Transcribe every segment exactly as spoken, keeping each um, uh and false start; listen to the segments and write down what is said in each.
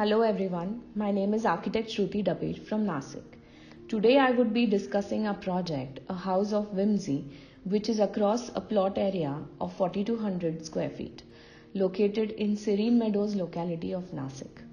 Hello everyone, my name is architect Shruti Dabir from Nasik. Today I would be discussing a project, a house of whimsy, which is across a plot area of forty-two hundred square feet, located in Serene Meadows locality of Nasik.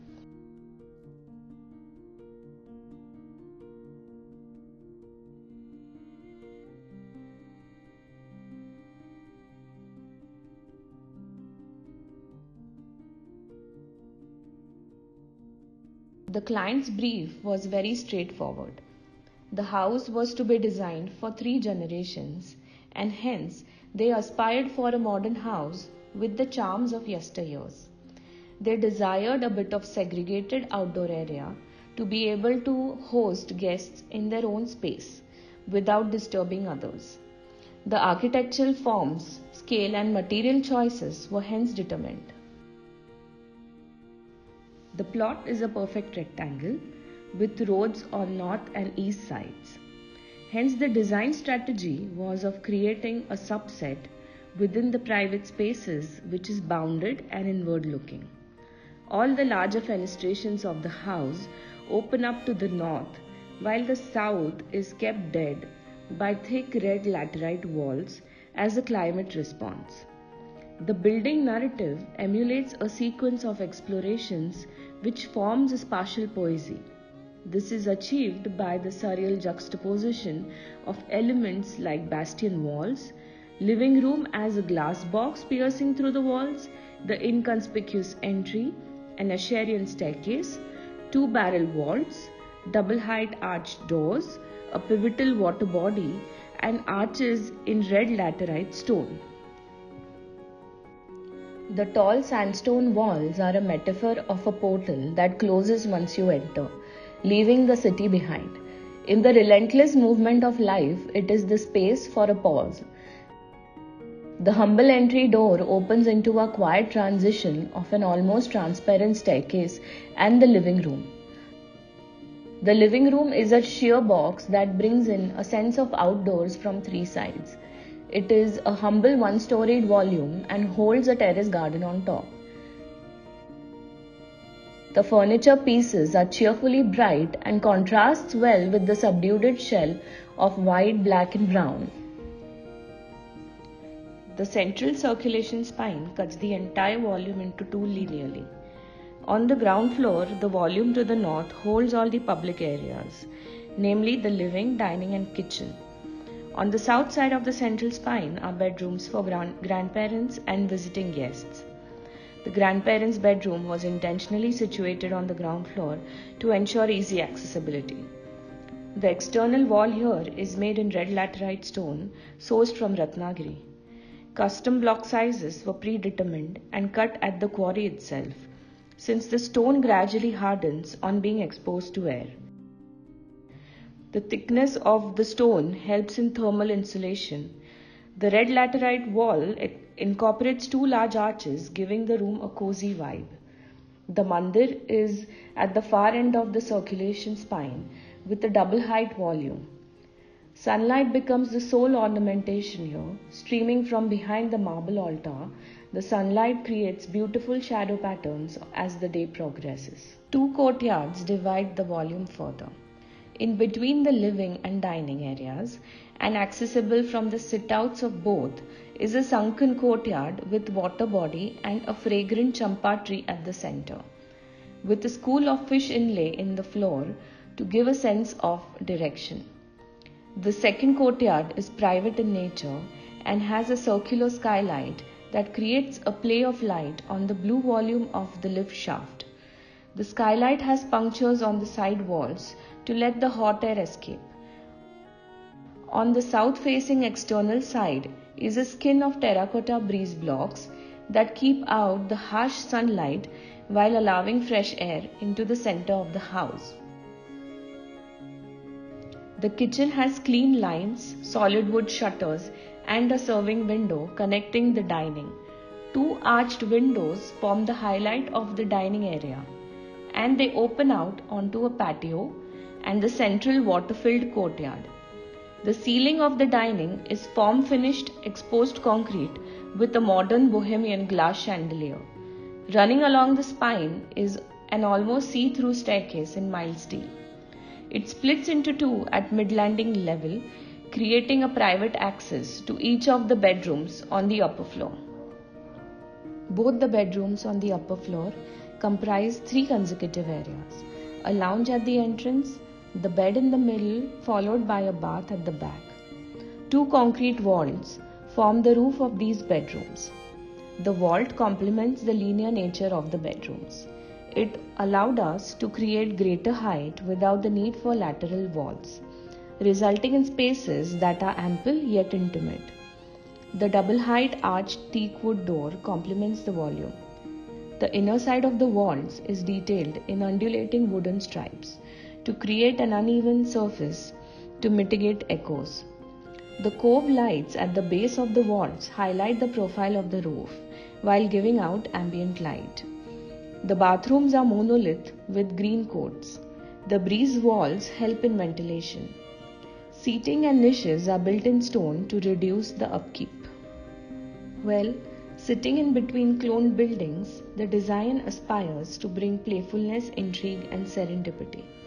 The client's brief was very straightforward. The house was to be designed for three generations, and hence they aspired for a modern house with the charms of yesteryears. They desired a bit of segregated outdoor area to be able to host guests in their own space without disturbing others. The architectural forms, scale, and material choices were hence determined. The plot is a perfect rectangle with roads on north and east sides. Hence the design strategy was of creating a subset within the private spaces which is bounded and inward looking. All the larger fenestrations of the house open up to the north, while the south is kept dead by thick red laterite walls as a climate response. The building narrative emulates a sequence of explorations which forms a spatial poesy. This is achieved by the surreal juxtaposition of elements like bastion walls, living room as a glass box piercing through the walls, the inconspicuous entry, an Assyrian staircase, two barrel vaults, double height arched doors, a pivotal water body, and arches in red laterite stone. The tall sandstone walls are a metaphor of a portal that closes once you enter, leaving the city behind. In the relentless movement of life, it is the space for a pause. The humble entry door opens into a quiet transition of an almost transparent staircase and the living room. The living room is a sheer box that brings in a sense of outdoors from three sides. It is a humble one-storied volume and holds a terrace garden on top. The furniture pieces are cheerfully bright and contrasts well with the subdued shell of white, black and brown. The central circulation spine cuts the entire volume into two linearly. On the ground floor, the volume to the north holds all the public areas, namely the living, dining and kitchen. On the south side of the central spine are bedrooms for grand- grandparents and visiting guests. The grandparents' bedroom was intentionally situated on the ground floor to ensure easy accessibility. The external wall here is made in red laterite stone sourced from Ratnagiri. Custom block sizes were predetermined and cut at the quarry itself, since the stone gradually hardens on being exposed to air. The thickness of the stone helps in thermal insulation. The red laterite wall incorporates two large arches, giving the room a cozy vibe. The mandir is at the far end of the circulation spine with a double height volume. Sunlight becomes the sole ornamentation here, streaming from behind the marble altar. The sunlight creates beautiful shadow patterns as the day progresses. Two courtyards divide the volume further. In between the living and dining areas, and accessible from the sit-outs of both, is a sunken courtyard with water body and a fragrant champa tree at the center, with a school of fish inlay in the floor to give a sense of direction. The second courtyard is private in nature and has a circular skylight that creates a play of light on the blue volume of the lift shaft. The skylight has punctures on the side walls to let the hot air escape. On the south-facing external side is a skin of terracotta breeze blocks that keep out the harsh sunlight while allowing fresh air into the center of the house. The kitchen has clean lines, solid wood shutters, and a serving window connecting the dining. Two arched windows form the highlight of the dining area, and they open out onto a patio and the central water-filled courtyard. The ceiling of the dining is form-finished exposed concrete with a modern bohemian glass chandelier. Running along the spine is an almost see-through staircase in mild steel. It splits into two at mid-landing level, creating a private access to each of the bedrooms on the upper floor. Both the bedrooms on the upper floor comprise three consecutive areas: a lounge at the entrance, the bed in the middle, followed by a bath at the back. Two concrete vaults form the roof of these bedrooms. The vault complements the linear nature of the bedrooms. It allowed us to create greater height without the need for lateral walls, resulting in spaces that are ample yet intimate. The double-height arched teakwood door complements the volume. The inner side of the walls is detailed in undulating wooden stripes to create an uneven surface to mitigate echoes. The cove lights at the base of the walls highlight the profile of the roof while giving out ambient light. The bathrooms are monolith with green coats. The breeze walls help in ventilation. Seating and niches are built in stone to reduce the upkeep. Well, sitting in between cloned buildings, the design aspires to bring playfulness, intrigue, and serendipity.